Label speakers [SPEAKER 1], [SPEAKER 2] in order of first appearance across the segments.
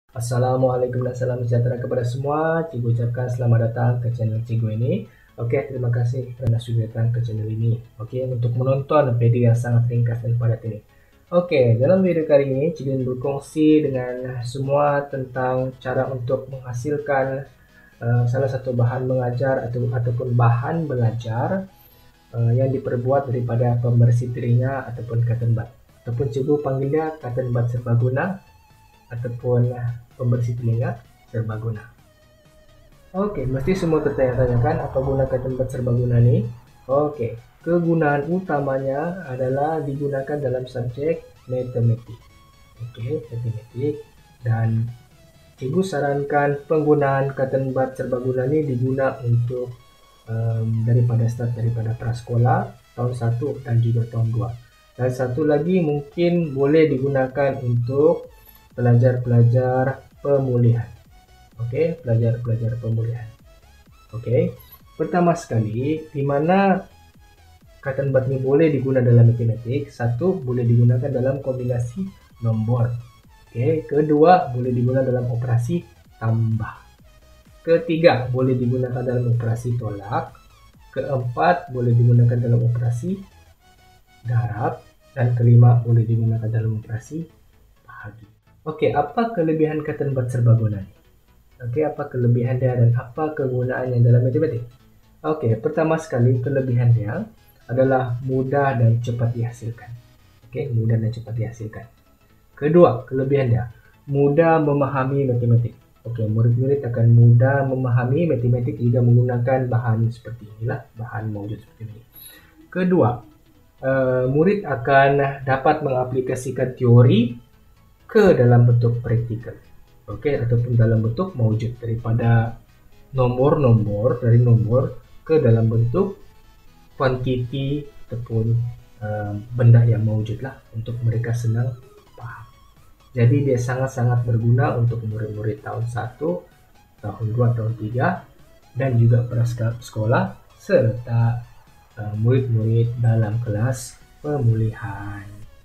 [SPEAKER 1] Assalamualaikum dan salam sejahtera kepada semua. Cikgu ucapkan selamat datang ke channel Cikgu ini. Oke, terima kasih kerana sudah datang ke channel ini. Oke, untuk menonton video yang sangat ringkas dan padat ini. Oke, dalam video kali ini Cikgu ingin berkongsi dengan semua tentang cara untuk menghasilkan salah satu bahan mengajar ataupun bahan belajar yang diperbuat daripada pembersih telinga ataupun cotton bud. Ataupun Cikgu panggilnya cotton bud serbaguna ataupun pembersih telinga serbaguna. Oke, mesti semua tertanya-tanyakan apa guna cotton bud serbaguna ini? Oke, kegunaan utamanya adalah digunakan dalam subjek matematik. Oke, matematik, dan Cikgu sarankan penggunaan cotton bud serbaguna ini diguna untuk daripada prasekolah tahun 1 dan juga tahun 2. Dan satu lagi mungkin boleh digunakan untuk pelajar-pelajar pemulihan. Oke, pelajar-pelajar pemulihan. Oke, pertama sekali, di mana cotton bud ini boleh digunakan dalam matematik. Satu, boleh digunakan dalam kombinasi nombor. Oke, kedua, boleh digunakan dalam operasi tambah. Ketiga, boleh digunakan dalam operasi tolak. Keempat, boleh digunakan dalam operasi darab. Dan kelima, boleh digunakan dalam operasi bahagi. Oke, apa kelebihan cotton bud serbaguna ini? Oke, apa kelebihan dia dan apa kegunaannya dalam matematik? Oke, pertama sekali kelebihan dia adalah mudah dan cepat dihasilkan. Oke, mudah dan cepat dihasilkan. Kedua, kelebihan dia mudah memahami matematik. Oke, murid-murid akan mudah memahami matematik jika menggunakan bahan seperti inilah, bahan maujud seperti ini. Kedua, murid akan dapat mengaplikasikan teori ke dalam bentuk praktikal. Oke, ataupun dalam bentuk maujud, daripada dari nomor ke dalam bentuk kuantiti ataupun benda yang maujud lah, untuk mereka senang paham. Jadi dia sangat-sangat berguna untuk murid-murid tahun 1, tahun 2, tahun 3, dan juga prasekolah serta murid-murid dalam kelas pemulihan.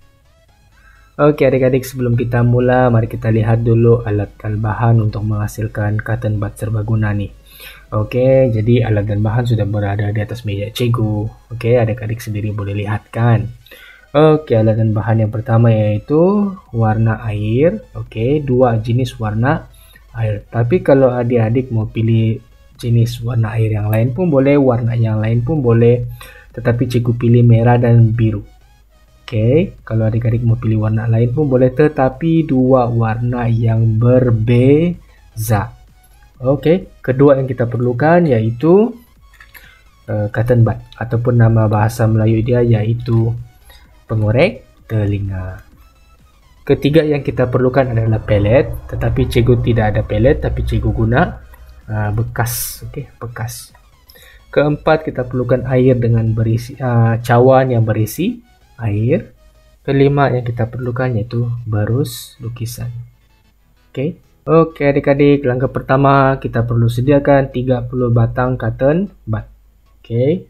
[SPEAKER 1] Oke adik-adik, sebelum kita mula, mari kita lihat dulu alat dan bahan untuk menghasilkan cotton bud serbaguna nih. Oke, jadi alat dan bahan sudah berada di atas meja Cikgu. Oke, adik-adik sendiri boleh lihat kan. Oke, alat dan bahan yang pertama yaitu warna air. Oke, 2 jenis warna air. Tapi kalau adik-adik mau pilih jenis warna air yang lain pun boleh, warna yang lain pun boleh. Tetapi Cikgu pilih merah dan biru. Oke, kalau adik-adik mau pilih warna lain pun boleh, tetapi 2 warna yang berbeza. Oke, kedua yang kita perlukan yaitu cotton bud, ataupun nama bahasa Melayu dia yaitu pengorek telinga. Ketiga yang kita perlukan adalah pelet, tetapi Cikgu tidak ada pelet, tapi Cikgu guna bekas. Oke, bekas. Keempat, kita perlukan air dengan berisi cawan yang berisi air. Kelima yang kita perlukan yaitu barus lukisan. Oke. Oke adik-adik, langkah pertama kita perlu sediakan 30 batang cotton bud. Oke.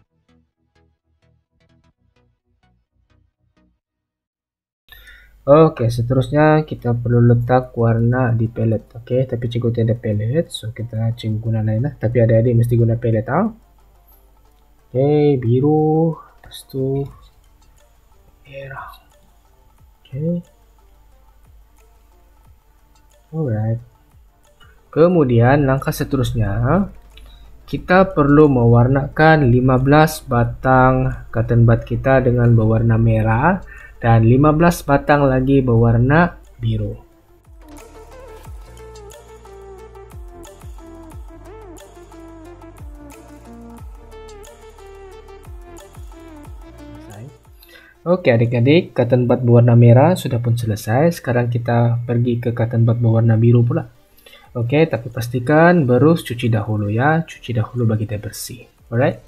[SPEAKER 1] Oke, seterusnya kita perlu letak warna di pelet. Oke, tapi Cikgu tidak ada pelet, so kita Cikgu guna lain lah. Tapi adik-adik mesti guna pelet. Oke, biru, lepas itu merah. Oke. Alright. Kemudian langkah seterusnya kita perlu mewarnakan 15 batang cotton bud kita dengan berwarna merah dan 15 batang lagi berwarna biru. Oke adik-adik, cotton bud berwarna merah sudah pun selesai. Sekarang kita pergi ke cotton bud berwarna biru pula. Oke, tapi pastikan berus cuci dahulu ya. Cuci dahulu bagi dia bersih. Alright.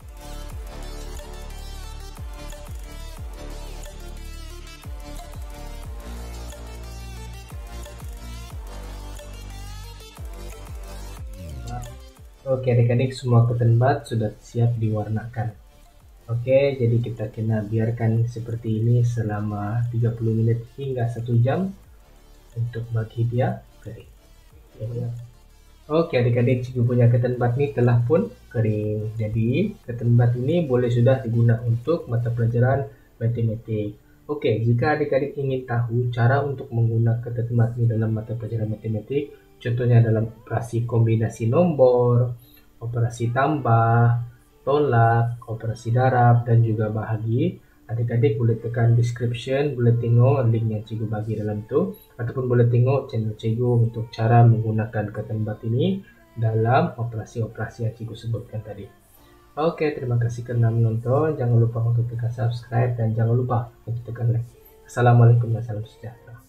[SPEAKER 1] Oke adik-adik, semua cotton bud sudah siap diwarnakan. Oke, jadi kita kena biarkan seperti ini selama 30 menit hingga 1 jam untuk bagi dia kering. Ya. Oke adik-adik, Cikgu punya ketenbat ini telah pun kering. Jadi ketenbat ini boleh sudah digunakan untuk mata pelajaran matematik. Oke, jika adik-adik ingin tahu cara untuk menggunakan ketenbat ini dalam mata pelajaran matematik, contohnya dalam operasi kombinasi nomor, operasi tambah, tolak, operasi darab, dan juga bahagi, adik-adik boleh tekan description, boleh tengok link yang Cikgu bagi dalam itu, ataupun boleh tengok channel Cikgu untuk cara menggunakan ketenbat ini dalam operasi-operasi yang Cikgu sebutkan tadi. Oke, terima kasih karena menonton. Jangan lupa untuk tekan subscribe dan jangan lupa untuk tekan like. Assalamualaikum dan salam sejahtera.